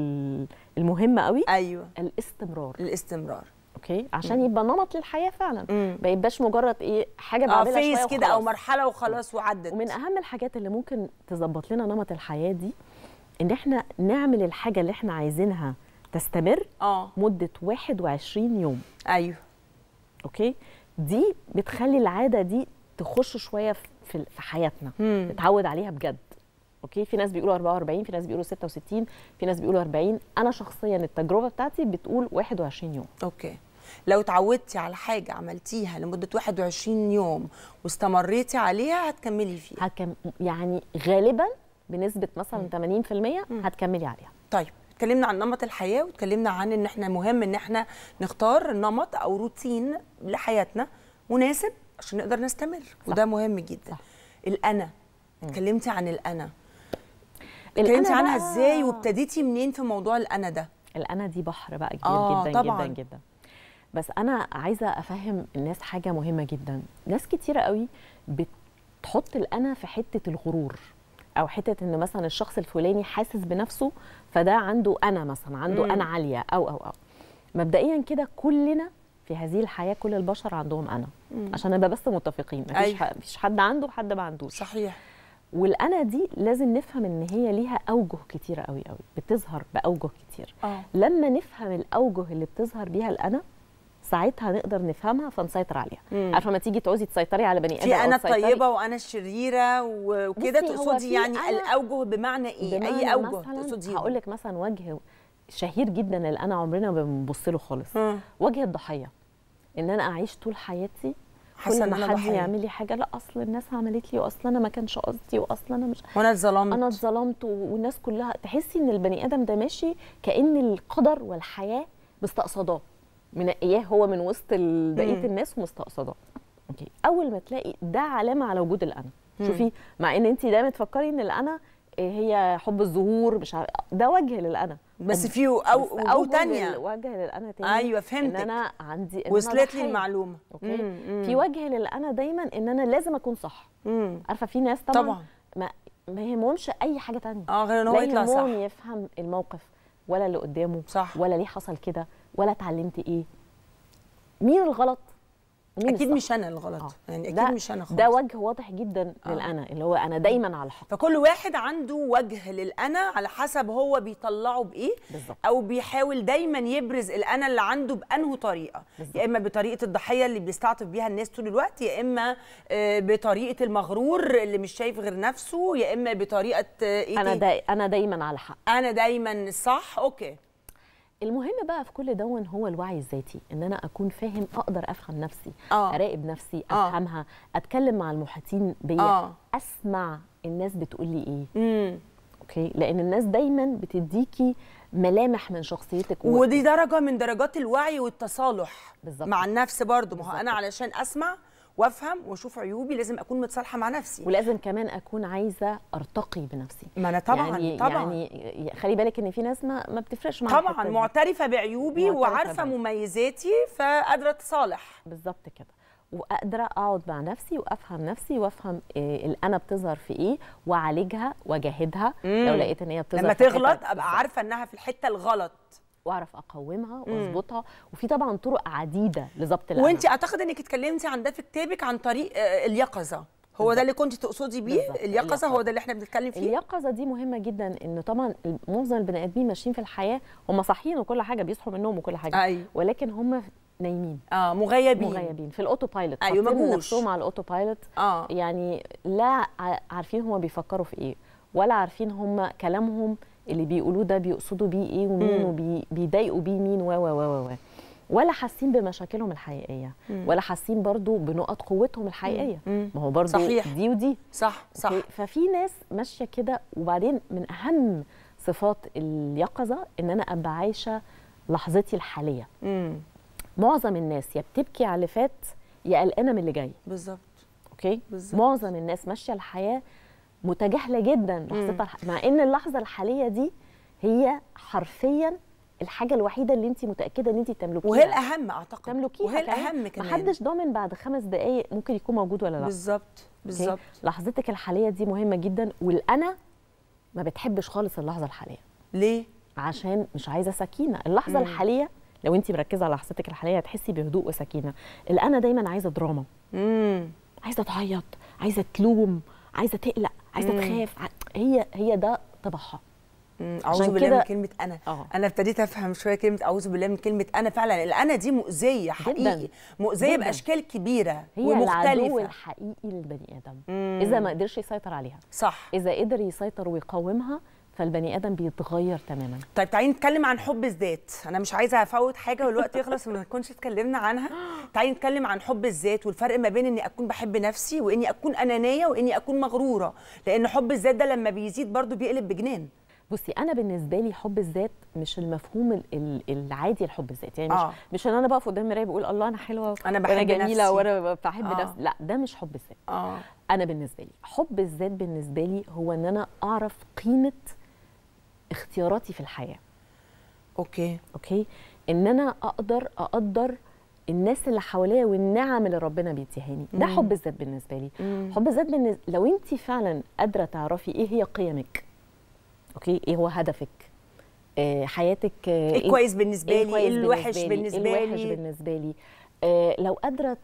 المهمه قوي ايوه الاستمرار. الاستمرار اوكي، عشان مم. يبقى نمط للحياه فعلا، مم. ما يبقاش مجرد ايه حاجه بعملها شويه شويه كده او مرحله وخلاص وعدت. ومن اهم الحاجات اللي ممكن تظبط لنا نمط الحياه دي ان احنا نعمل الحاجه اللي احنا عايزينها تستمر اه مده واحد وعشرين يوم. ايوه اوكي، دي بتخلي العاده دي تخش شويه في في حياتنا، مم. نتعود عليها بجد. اوكي، في ناس بيقولوا أربعة وأربعين، في ناس بيقولوا ستة وستين، في ناس بيقولوا أربعين. انا شخصيا التجربه بتاعتي بتقول واحد وعشرين يوم. اوكي، لو اتعودتي على حاجه عملتيها لمده واحد وعشرين يوم واستمريتي عليها هتكملي فيها. هتكم... يعني غالبا بنسبه مثلا ثمانين في المية هتكملي عليها. طيب، اتكلمنا عن نمط الحياه واتكلمنا عن ان احنا مهم ان احنا نختار نمط او روتين لحياتنا مناسب عشان نقدر نستمر، صح. وده مهم جدا. صح. الانا، اتكلمتي عن الانا، اتكلمتي عنها ازاي وابتديتي منين في موضوع الانا ده؟ الانا دي بحر بقى كبير آه جدا طبعًا. جدا جدا. بس انا عايزه افهم الناس حاجه مهمه جدا. ناس كتيره قوي بتحط الانا في حته الغرور، او حته ان مثلا الشخص الفلاني حاسس بنفسه فده عنده انا، مثلا عنده مم. انا عاليه او او او مبدئيا كده كلنا في هذه الحياه كل البشر عندهم انا، مم. عشان نبقى بس متفقين، مفيش أيوه. مفيش حد عنده حد ما عندوش. صحيح. والانا دي لازم نفهم ان هي ليها اوجه كتيره قوي قوي، بتظهر باوجه كتير. أوه. لما نفهم الاوجه اللي بتظهر بيها الانا ساعتها نقدر نفهمها فنسيطر عليها. مم. عارفه ما تيجي تعوزي تسيطري على بني ادم، في انا الطيبه وانا الشريره وكده، تقصدي يعني الاوجه بمعنى ايه؟ بمعنى اي اوجه تقصدي؟ هقول لك مثلا وجه شهير جدا اللي انا عمرنا ما بنبص له خالص، مم. وجه الضحيه. ان انا اعيش طول حياتي حاسه كل ما حد يعمل لي حاجه، لا اصل الناس عملت لي، واصل انا ما كانش قصدي، واصل انا مش، وانا اتظلمت انا اتظلمت، والناس كلها. تحسي ان البني ادم ده ماشي كأن القدر والحياه مستقصداه، منقياه هو من وسط بقيه الناس ومستقصداه. اوكي، اول ما تلاقي ده علامه على وجود الانا. شوفي، مع ان انت دايما تفكري ان الانا هي حب الظهور، مش عارف، ده وجه للانا، بس في او وجه ثانيه، وجه للانا تاني. ايوه فهمتك، ان انا عندي وصلت لي المعلومه. اوكي، مم. مم. في وجه للانا دايما ان انا لازم اكون صح. مم. عارفه في ناس طبعا, طبعا. ما ما يهمهمش اي حاجه ثانيه اه غير ان هو يطلع صح، لا يفهم الموقف ولا اللي قدامه، صح. ولا ليه حصل كده، ولا اتعلمت ايه، مين الغلط اكيد الصح. مش انا الغلط. آه. يعني اكيد مش انا خالص. ده وجه واضح جدا آه. للانا، اللي هو انا دايما على الحق. فكل واحد عنده وجه للانا على حسب هو بيطلعه بايه بالزبط. او بيحاول دايما يبرز الانا اللي عنده بانه طريقه بالزبط. يا اما بطريقه الضحيه اللي بيستعطف بيها الناس طول الوقت، يا اما بطريقه المغرور اللي مش شايف غير نفسه، يا اما بطريقه ايه انا دا انا دايما على الحق، انا دايما صح. اوكي، المهم بقى في كل دون هو الوعي الذاتي، ان انا اكون فاهم، اقدر افهم نفسي، آه. اراقب نفسي، افهمها، آه. اتكلم مع المحيطين بيا، آه. اسمع الناس بتقول لي ايه. مم. اوكي، لان الناس دايما بتديكي ملامح من شخصيتك، ودي درجه من درجات الوعي والتصالح بالزبط. مع النفس برضو. ما هو انا علشان اسمع وافهم واشوف عيوبي لازم اكون متصالحه مع نفسي، ولازم كمان اكون عايزه ارتقي بنفسي. ما انا طبعا يعني طبعا يعني خلي بالك ان في ناس ما ما بتفرقش معاها طبعا، معترفه بعيوبي وعارفه مميزاتي فقادره اتصالح. بالظبط كده، وقادره اقعد مع نفسي وافهم نفسي وافهم إيه الانا بتظهر في ايه، واعالجها واجاهدها لو لقيت ان هي بتظهر لما تغلط ابقى عارفه انها في الحته الغلط واعرف اقومها واظبطها. وفي طبعا طرق عديده لضبط الانا. وانت اعتقد انك اتكلمتي عن ده في كتابك عن طريق اليقظه، هو ده اللي كنت تقصدي بيه اليقظه، هو ده اللي احنا بنتكلم فيه. اليقظه دي مهمه جدا، ان طبعا معظم البني ادمين ماشيين في الحياه هم صاحيين وكل حاجه، بيصحوا من النوم وكل حاجه، أيوة. ولكن هم نايمين، اه مغيبين مغيبين في الاوتو بايلوت، ايوه حاطين نفسهم على الاوتو بايلوت. اه يعني لا عارفين هم بيفكروا في ايه، ولا عارفين هم كلامهم اللي بيقولوه ده بيقصدوا بيه ايه ومين، وبيضايقوا بيه مين، و و و و ولا حاسين بمشاكلهم الحقيقيه، مم. ولا حاسين برضو بنقط قوتهم الحقيقيه. مم. ما هو برضو صحيح. دي ودي صح صح. ففي ناس ماشيه كده. وبعدين من اهم صفات اليقظه ان انا ابقى عايشه لحظتي الحاليه. مم. معظم الناس يا بتبكي على اللي فات يا قلقانه من اللي جاي. بالظبط. اوكي بالزبط. معظم الناس ماشيه الحياه متجاهله جدا لحظتها، مع ان اللحظه الحاليه دي هي حرفيا الحاجه الوحيده اللي انت متاكده ان انت تملكيها، وهي الاهم اعتقد، تملكيها وهي الاهم كمان. محدش ضامن بعد خمس دقائق ممكن يكون موجود ولا لا. بالظبط بالظبط. لحظتك الحاليه دي مهمه جدا. والانا ما بتحبش خالص اللحظه الحاليه. ليه؟ عشان مش عايزه سكينه. اللحظه مم. الحاليه لو انت مركزه على لحظتك الحاليه هتحسي بهدوء وسكينه. الانا دايما عايزه دراما، امم عايزه تعيط، عايزه تلوم، عايزه تقلق، عايزه مم. تخاف. هي هي ده طبعها. اعوذ بالله من كلمه انا. أوه. انا ابتديت افهم شويه كلمه اعوذ بالله من كلمه انا. فعلا الانا دي مؤذيه حقيقي، مؤذيه باشكال كبيره هي ومختلفه. هي العدو الحقيقي للبني ادم. مم. اذا ما قدرش يسيطر عليها. صح. اذا قدر يسيطر ويقاومها فالبني ادم بيتغير تماما. طيب تعالي نتكلم عن حب الذات. انا مش عايزه افوت حاجه والوقت يخلص وما نكونش اتكلمنا عنها. تعالي نتكلم عن حب الذات والفرق ما بين اني اكون بحب نفسي واني اكون انانيه واني اكون مغروره، لان حب الذات ده لما بيزيد برضو بيقلب بجنان. بصي انا بالنسبه لي حب الذات مش المفهوم العادي لحب الذات، يعني مش آه. مش ان انا بقف قدام المرايه بقول الله انا حلوه انا بحب وانا جميله نفسي. وانا بحب آه. نفسي. لا ده مش حب الذات. اه انا بالنسبه لي حب الذات بالنسبه لي هو ان انا اعرف قيمه اختياراتي في الحياه. اوكي اوكي ان انا اقدر اقدر الناس اللي حواليا والنعم اللي ربنا بيديهاني. ده حب الذات بالنسبه لي. مم. حب الذات بالنسبة لو انت فعلا قادره تعرفي ايه هي قيمك، اوكي ايه هو هدفك، آه حياتك، آه ايه كويس بالنسبه لي، ايه الوحش بالنسبه لي، ايه الوحش بالنسبه لي. آه لو قادره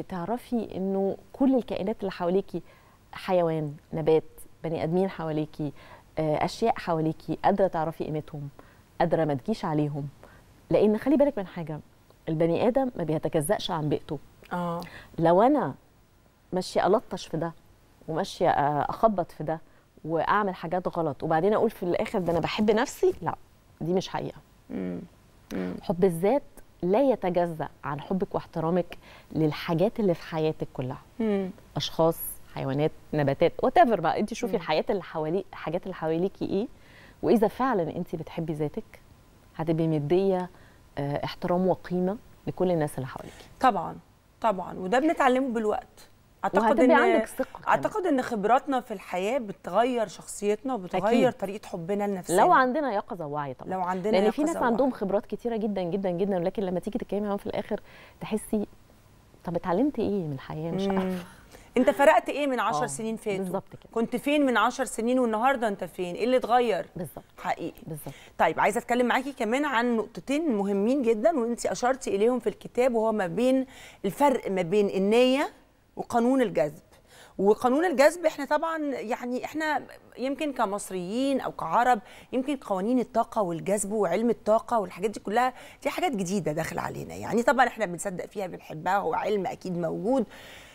تعرفي انه كل الكائنات اللي حواليكي، حيوان، نبات، بني ادمين حواليكي، آه اشياء حواليكي، قادره تعرفي قيمتهم، قادره ما تجيش عليهم. لان خلي بالك من حاجه، البني ادم ما بيتجزأش عن بيئته. اه لو انا ماشيه الطش في ده وماشيه اخبط في ده واعمل حاجات غلط وبعدين اقول في الاخر ده انا بحب نفسي، لا دي مش حقيقه. مم. مم. حب الذات لا يتجزأ عن حبك واحترامك للحاجات اللي في حياتك كلها. مم. اشخاص، حيوانات، نباتات، وات ايفر بقى. انت شوفي الحياه اللي حواليك، الحاجات اللي حواليكي ايه، واذا فعلا انت بتحبي ذاتك هتبقي مديه اه احترام وقيمه لكل الناس اللي حواليكي. طبعا طبعا، وده بنتعلمه بالوقت. اعتقد ان عندك ثقة اعتقد ان خبراتنا في الحياه بتغير شخصيتنا وبتغير أكيد. طريقه حبنا لنفسنا لو عندنا يقظه ووعي. طبعا لو عندنا لان يقظة في ناس ووعي. عندهم خبرات كتيره جدا جدا جدا، ولكن لما تيجي تتكلمي معاهم في الاخر تحسي طب اتعلمت ايه من الحياه؟ مش عارفه. انت فرقت ايه من عشر سنين فاتوا؟ بالظبط كده. كنت فين من عشر سنين والنهارده انت فين؟ ايه اللي اتغير؟ بالظبط حقيقي. بالظبط. طيب عايزه اتكلم معاكي كمان عن نقطتين مهمين جدا وانت اشرتي اليهم في الكتاب، وهو ما بين الفرق ما بين النيه وقانون الجذب. وقانون الجذب احنا طبعا يعني احنا يمكن كمصريين او كعرب يمكن قوانين الطاقه والجذب وعلم الطاقه والحاجات دي كلها دي حاجات جديده داخل علينا، يعني طبعا احنا بنصدق فيها بنحبها، هو علم اكيد موجود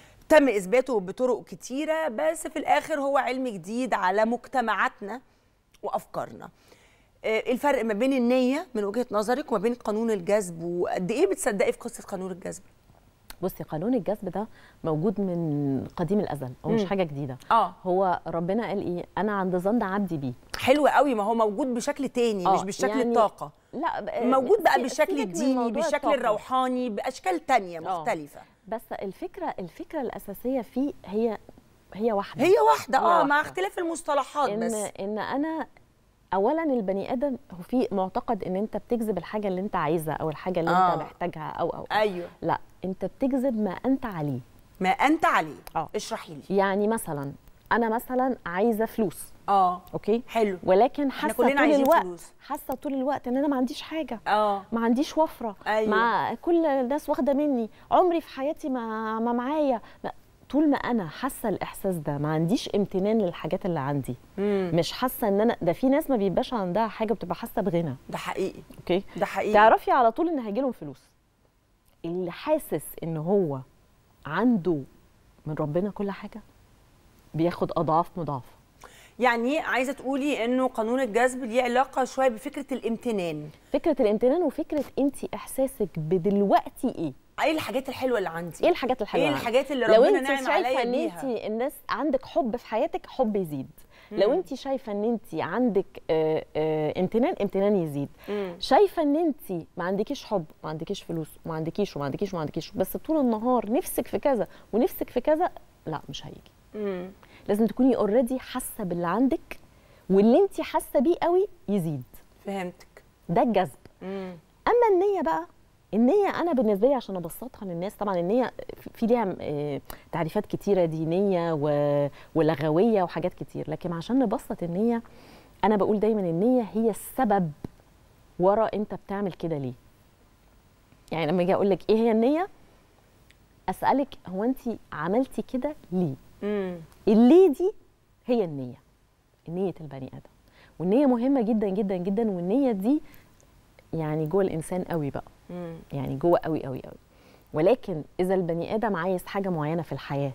تم اثباته بطرق كتيره، بس في الاخر هو علم جديد على مجتمعاتنا وافكارنا. الفرق ما بين النيه من وجهه نظرك وما بين قانون الجذب، وقد ايه بتصدقي في قصه قانون الجذب؟ بصي قانون الجذب ده موجود من قديم الازل، هو مش حاجه جديده. اه هو ربنا قال ايه؟ انا عند ظن عبدي بيه. حلو قوي، ما هو موجود بشكل تاني مش بالشكل يعني الطاقه. لا موجود بقى بالشكل الديني، بالشكل الروحاني، باشكال تانية مختلفه. أوه. بس الفكره الفكره الاساسيه فيه هي هي واحده هي واحده اه مع اختلاف المصطلحات. إن بس ان انا اولا البني ادم هو في معتقد ان انت بتجذب الحاجه اللي انت عايزها او الحاجه اللي آه. انت محتاجها او او ايوه. لا، انت بتجذب ما انت عليه. ما انت عليه. اه اشرحي لي. يعني مثلا انا مثلا عايزه فلوس. اه اوكي حلو. ولكن حاسه طول الوقت فلوس. حاسه طول الوقت ان انا ما عنديش حاجه. اه ما عنديش وفره. أيوة. مع كل الناس واخده مني، عمري في حياتي ما ما معايا. طول ما انا حاسه الاحساس ده ما عنديش امتنان للحاجات اللي عندي، مم. مش حاسه ان انا، ده في ناس ما بيبقاش عندها حاجه بتبقى حاسه بغنى. ده حقيقي. اوكي، ده حقيقي. تعرفي على طول ان هيجي لهم فلوس. اللي حاسس ان هو عنده من ربنا كل حاجه بياخد اضعاف مضاعفه. يعني عايزه تقولي انه قانون الجذب ليه علاقه شويه بفكره الامتنان. فكره الامتنان وفكره انت احساسك بدلوقتي ايه؟ ايه الحاجات الحلوه اللي عندي؟ ايه الحاجات الحلوه؟ ايه الحاجات اللي ربنا نعم عليا بيها؟ لو انت شايفه ان انت الناس عندك حب في حياتك، حب يزيد. مم. لو انت شايفه ان انت عندك آآ آآ امتنان، امتنان يزيد. مم. شايفه ان انت ما عندكيش حب، ما عندكيش فلوس، وما عندكيش وما عندكيش وما عندكيش، بس طول النهار نفسك في كذا ونفسك في كذا، لا مش هيجي. مم. لازم تكوني اوريدي حاسه باللي عندك، واللي انت حاسه بيه قوي يزيد. فهمتك. ده الجذب. مم. اما النيه بقى، النية أنا بالنسبة لي عشان أبسطها للناس، طبعا النية في ليها تعريفات كتيرة، دينية ولغوية وحاجات كتير، لكن عشان نبسط النية أنا بقول دايما النية هي السبب ورا أنت بتعمل كده ليه. يعني لما أجي أقول لك إيه هي النية، أسألك هو أنت عملتي كده ليه؟ مم. الليه دي هي النية، نية البني آدم. والنية مهمة جدا جدا جدا، والنية دي يعني جوه الإنسان قوي بقى. مم. يعني جوه قوي قوي قوي. ولكن اذا البني ادم عايز حاجه معينه في الحياه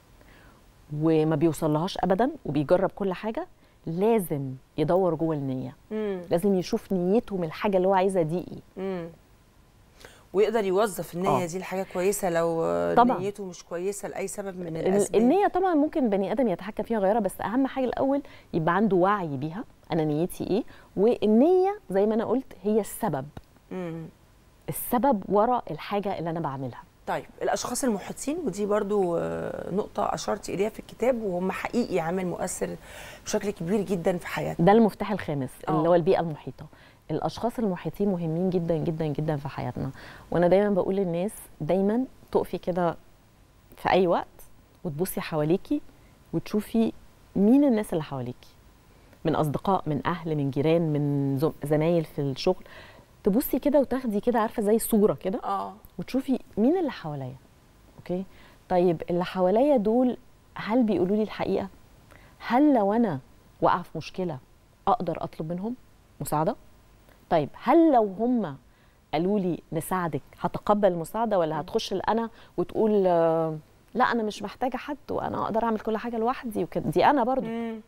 وما بيوصلهاش ابدا وبيجرب كل حاجه، لازم يدور جوه النيه. مم. لازم يشوف نيته من الحاجه اللي هو عايزها دي ايه. مم. ويقدر يوظف النيه آه. دي لحاجه كويسه. لو طبعًا نيته مش كويسه لاي سبب من الاسباب، النيه طبعا ممكن بني ادم يتحكم فيها غيرها، بس اهم حاجه الاول يبقى عنده وعي بيها، انا نيتي ايه، والنيه زي ما انا قلت هي السبب. مم. السبب ورا الحاجه اللي انا بعملها. طيب الاشخاص المحيطين، ودي برضو نقطه اشرت اليها في الكتاب، وهم حقيقي عامل مؤثر بشكل كبير جدا في حياتنا. ده المفتاح الخامس أوه. اللي هو البيئه المحيطه. الاشخاص المحيطين مهمين جدا جدا جدا في حياتنا، وانا دايما بقول للناس دايما تقفي كده في اي وقت وتبصي حواليكي وتشوفي مين الناس اللي حواليكي، من اصدقاء، من اهل، من جيران، من زمايل في الشغل. تبصي كده وتاخدي كده عارفه زي صوره كده اه وتشوفي مين اللي حواليا. اوكي، طيب اللي حواليا دول هل بيقولوا لي الحقيقه؟ هل لو انا واقعه في مشكله اقدر اطلب منهم مساعده؟ طيب هل لو هم قالوا لي نساعدك هتقبل المساعده، ولا هتخش الانا وتقول لا انا مش محتاجه حد وانا اقدر اعمل كل حاجه لوحدي وكده، دي انا برضو. مم.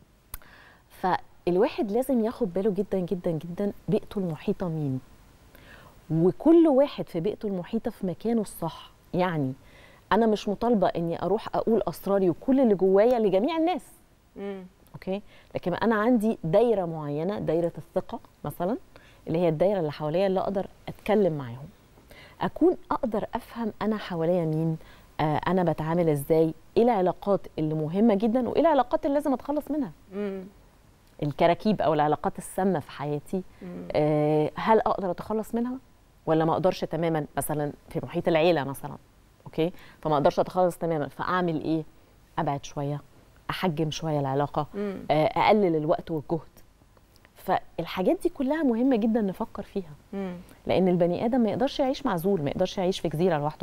فالواحد لازم ياخد باله جدا جدا جدا بيئته المحيطه مين، وكل واحد في بيئته المحيطه في مكانه الصح. يعني انا مش مطالبه اني اروح اقول اسراري وكل اللي جوايا لجميع الناس. مم. اوكي، لكن انا عندي دايره معينه، دايره الثقه مثلا، اللي هي الدايره اللي حواليا اللي اقدر اتكلم معاهم، اكون اقدر افهم انا حواليا مين، آه انا بتعامل ازاي، ايه العلاقات اللي مهمه جدا وايه العلاقات اللي لازم اتخلص منها. مم. الكراكيب او العلاقات السامه في حياتي، آه هل اقدر اتخلص منها ولا ما اقدرش تماما؟ مثلا في محيط العيله مثلا، اوكي، فما اقدرش اتخلص تماما، فاعمل ايه؟ ابعد شويه، احجم شويه العلاقه، آه اقلل الوقت والجهد. فالحاجات دي كلها مهمه جدا نفكر فيها. مم. لان البني ادم ما يقدرش يعيش معزول، ما يقدرش يعيش في جزيره لوحده.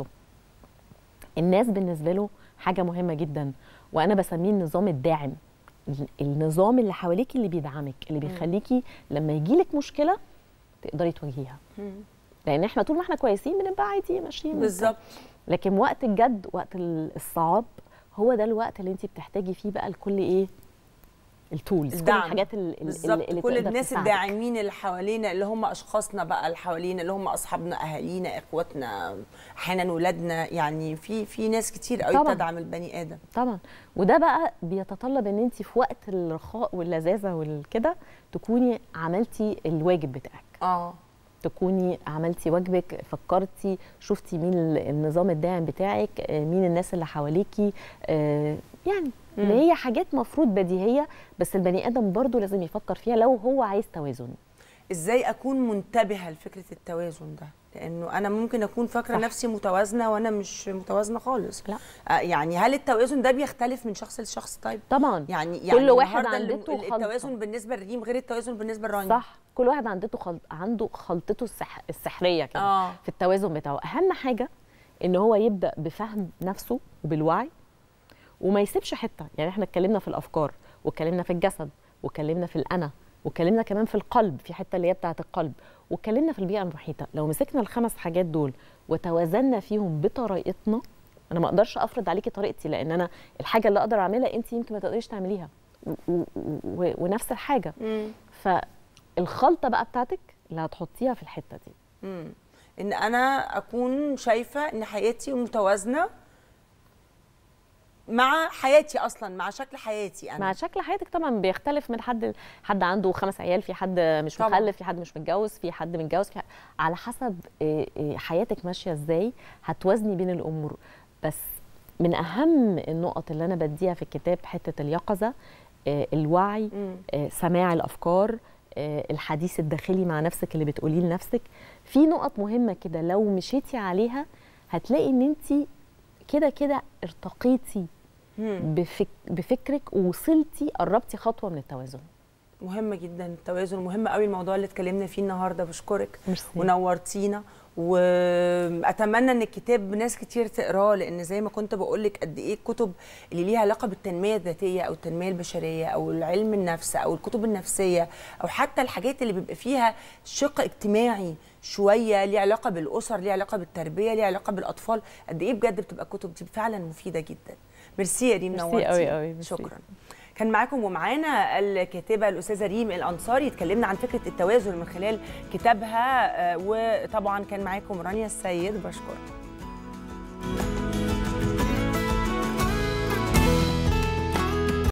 الناس بالنسبه له حاجه مهمه جدا، وانا بسميه النظام الداعم، النظام اللي حواليكي اللي بيدعمك، اللي بيخليكي لما يجيلك مشكله تقدري تواجهيها. لان احنا طول ما احنا كويسين بنبقى عادي ماشيين بالظبط، لكن وقت الجد، وقت الصعاب، هو ده الوقت اللي انت بتحتاجي فيه بقى لكل ايه؟ التولز، كل الحاجات اللي, اللي كل الناس الداعمين اللي حوالينا، اللي هم اشخاصنا بقى اللي حوالينا، اللي هم اصحابنا، اهالينا، اخواتنا، احيانا ولادنا. يعني في في ناس كتير قوي تدعم البني ادم طبعا. وده بقى بيتطلب ان انت في وقت الرخاء واللذاذه والكده تكوني عملتي الواجب بتاعك. اه تكوني عملتي واجبك، فكرتي، شفتي مين النظام الداعم بتاعك، مين الناس اللي حواليكي، آه يعني اللي هي حاجات مفروض بديهيه، بس البني ادم برضو لازم يفكر فيها لو هو عايز توازن. ازاي اكون منتبهه لفكره التوازن ده؟ لانه انا ممكن اكون فاكره نفسي متوازنه وانا مش متوازنه خالص. لا. آه يعني هل التوازن ده بيختلف من شخص لشخص؟ طيب طبعا، يعني يعني كل واحد عنده التوازن بالنسبه لريم غير التوازن بالنسبه لرانيا. صح، كل واحد عنده خل... عنده خلطته السح... السحريه كده آه. في التوازن بتاعه. اهم حاجه ان هو يبدا بفهم نفسه وبالوعي، وما يسيبش حته. يعني احنا اتكلمنا في الافكار، واتكلمنا في الجسد، واتكلمنا في الانا، واتكلمنا كمان في القلب، في حته اللي هي بتاعه القلب، واتكلمنا في البيئه المحيطه. لو مسكنا الخمس حاجات دول وتوازنا فيهم بطريقتنا، انا ما اقدرش افرض عليكي طريقتي، لان انا الحاجه اللي اقدر اعملها انت يمكن ما تقدريش تعمليها، ونفس الحاجه. مم. فالخلطه بقى بتاعتك اللي هتحطيها في الحته دي، مم. ان انا اكون شايفه ان حياتي متوازنه مع حياتي اصلا، مع شكل حياتي انا. مع شكل حياتك طبعا بيختلف من حد، حد عنده خمس عيال، في حد مش طبعًا. مخلف، في حد مش متجوز، في حد متجوز، في حد... على حسب حياتك ماشيه ازاي هتوازني بين الامور. بس من اهم النقط اللي انا بديها في الكتاب حته اليقظه، الوعي، م. سماع الافكار، الحديث الداخلي مع نفسك اللي بتقوليه لنفسك. في نقط مهمه كده لو مشيتي عليها هتلاقي ان انت كده كده ارتقيتي بفك... بفكرك ووصلتي، قربتي خطوه من التوازن. مهم جدا التوازن، مهم قوي الموضوع اللي اتكلمنا فيه النهارده. بشكرك مرسي. ونورتينا، واتمنى ان الكتاب ناس كتير تقراه، لان زي ما كنت بقول لك قد ايه الكتب اللي ليها علاقه بالتنميه الذاتيه او التنميه البشريه او علم النفس او الكتب النفسيه او حتى الحاجات اللي بيبقى فيها شق اجتماعي شويه، ليها علاقه بالاسر، ليها علاقه بالتربيه، ليها علاقه بالاطفال، قد ايه بجد بتبقى الكتب دي فعلا مفيده جدا. ميرسي يا ريم، نورتي قوي قوي. شكرا. كان معاكم ومعانا الكاتبه الاستاذه ريم الانصاري، اتكلمنا عن فكره التوازن من خلال كتابها، وطبعا كان معاكم رانيا السيد. بشكرك.